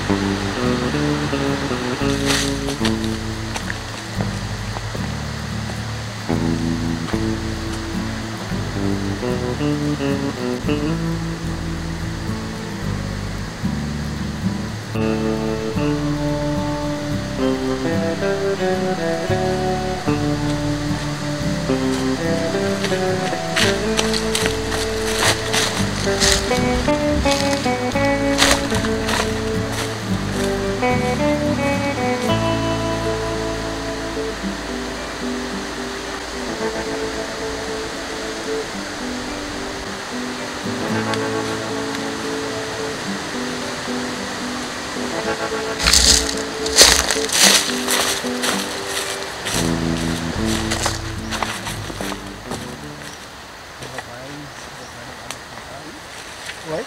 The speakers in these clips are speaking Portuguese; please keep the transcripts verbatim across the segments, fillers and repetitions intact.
Oi?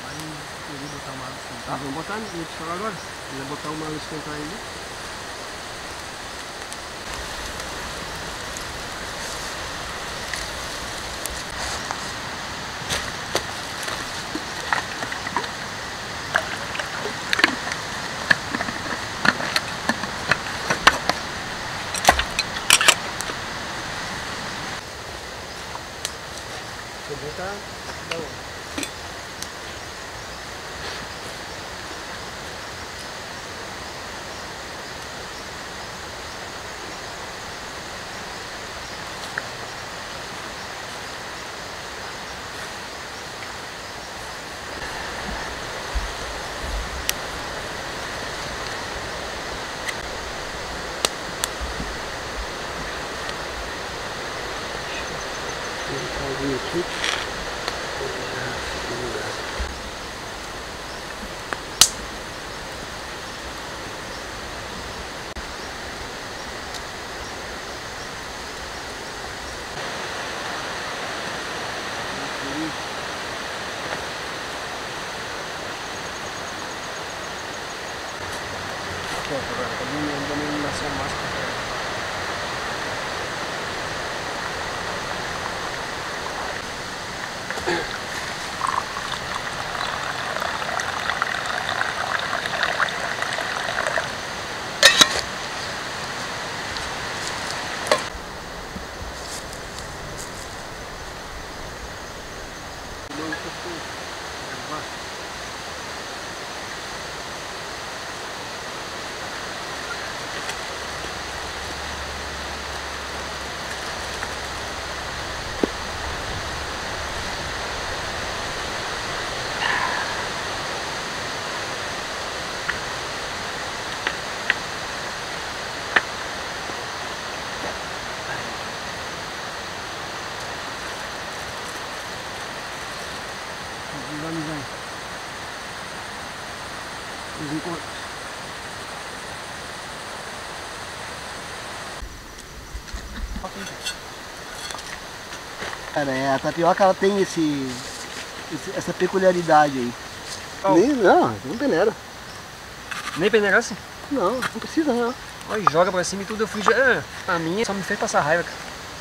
Ah, vamos botar, vou te falar agora. Vou botar uma luz esquentar aí. Vou botar da onde? Aqui. Pronto, agora está dando uma iluminação máxima. Visualizando os encontros. Cara, é, a tapioca ela tem esse, esse essa peculiaridade aí. Oh. Nem, não, não peneira. Nem peneirar assim? Não, não precisa não. Olha, joga pra cima e tudo, eu fui... Ah, a minha só me fez passar raiva, cara.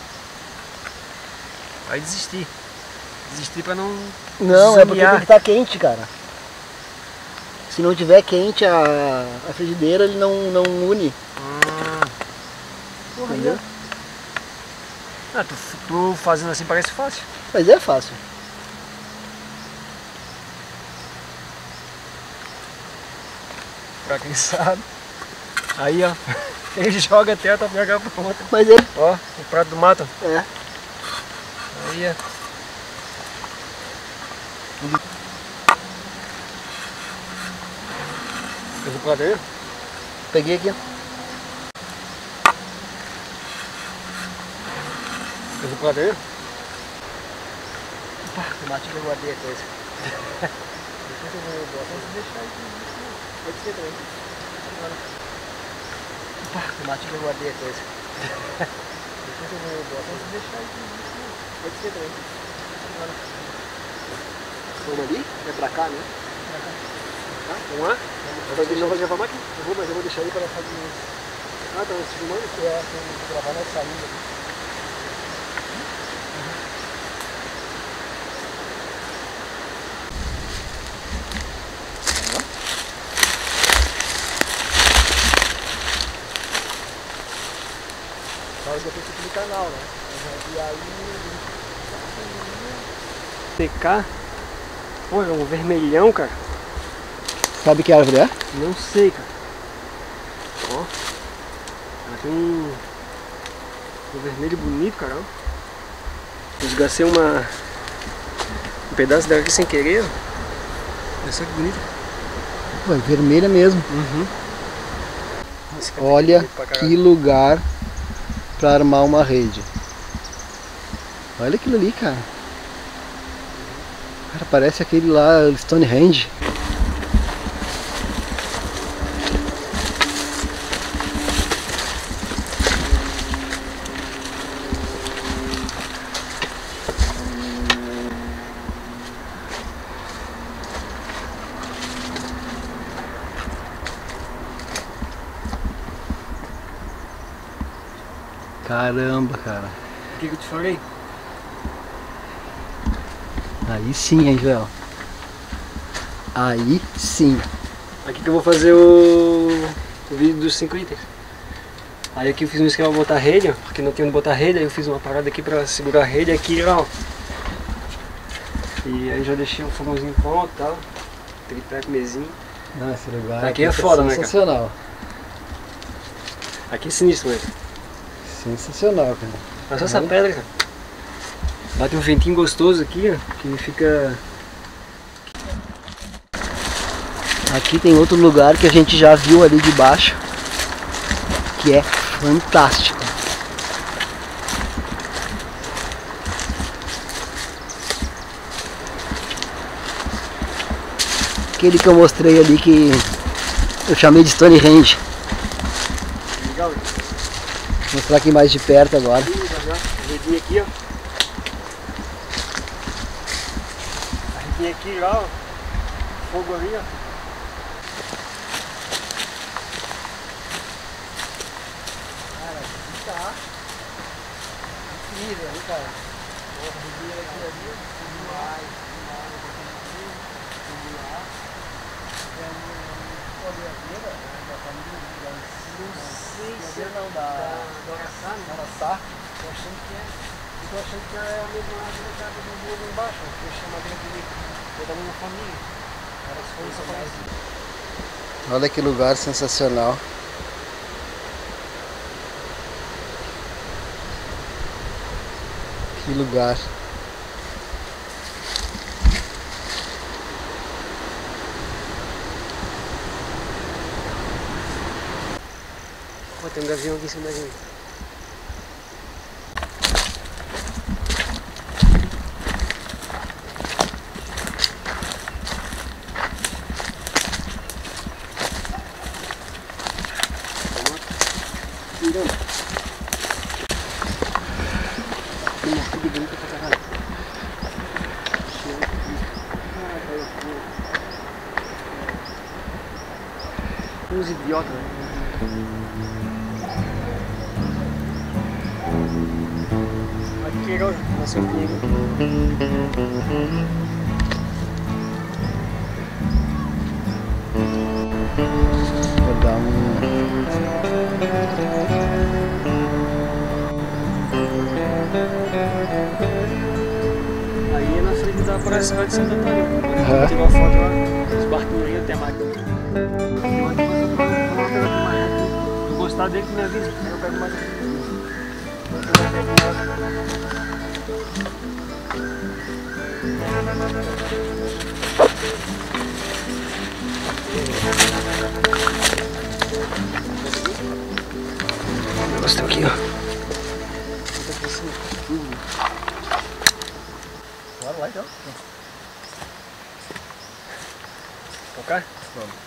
Aí desisti. Desisti pra não... Não, é porque zonear. tem que estar quente, cara. Se não tiver quente a, a frigideira, ele não, não une. Ah. Porra, Entendeu? aí, ó. Ah, tu, tu fazendo assim parece fácil. Mas é fácil. Pra quem sabe. Aí, ó. Ele joga até a tapioca pronta. Mas é. Ó, o prato do mato. É. Aí, ó. Fez o prato aí? Peguei aqui. Fez o prato aí? Opa, tomate que eu guardei a coisa. Depois eu vou botar e deixar aqui. Pode ser também. Opa, tomate que eu guardei a coisa. Depois eu vou botar e deixar aqui. Pode ser também. Vamos ali? É pra cá, né? Pra cá. Tá? Vamos lá? Vamos deixar fazer a famáquina? Eu vou, mas eu vou deixar aí para ela fazer isso. Ah, tá, se filmando? É, tem que gravar na saída. Aí depois fica no canal, né? E aí... T K. Pô, é um vermelhão, cara. Sabe que árvore é? Não sei, cara. Ó. Ela tem um, um vermelho bonito, cara. Eu esgacei uma... um pedaço dela aqui sem querer. Olha só que bonito. Pô, é vermelha mesmo. Uhum. Olha que lugar pra armar uma rede. Olha aquilo ali, cara. Cara, parece aquele lá, Stonehenge. Caramba, cara. O que, que eu te falei? Aí sim, hein, Joel? Aí sim. Aqui que eu vou fazer o, o vídeo dos cinco itens. Aí aqui eu fiz um esquema pra botar rede, ó, porque não tinha onde botar rede, aí eu fiz uma parada aqui pra segurar a rede aqui, ó. E aí já deixei o fogãozinho pronto e tal. Tripé com mesinho. Não, esse lugar aqui é foda, né, cara? Sensacional. Aqui é sinistro mesmo. Sensacional, cara. Olha só essa pedra, cara. Bate um ventinho gostoso aqui, ó, que fica... Aqui tem outro lugar que a gente já viu ali de baixo, que é fantástico. Aquele que eu mostrei ali que eu chamei de Stonehenge. Legal, né? Vou mostrar aqui mais de perto agora. A redinha aqui, ó. A redinha aqui, ó. Fogo ali, ó. Cara, aqui tá incrível, hein, cara? A redinha aqui ali, demais, demais. Vamos lá. É uma coordenadeira da família de Não sei se é não, da Araçá, né? Araçá. Tô achando que é. Eu tô achando que é a mesma árvore que a árvore do Búho lá embaixo, que eu chamo a dele é da mesma família. Elas foram só parecidas. Olha que lugar sensacional. Que lugar. Ó, tem um gavião aqui em cima da gente. Uns idiotas, né? Olha que legal, nasceu um pinheiro. Vou dar um... Aí é na frente da Praça de Santo Antônio. Uhum. Tirou uma foto lá, os barquinhos aí, até mais. Se eu gostar dele, que me avisa, eu pego mais aqui. O negócio tá aqui, ó. Bora lá então. Tocar? Vamos.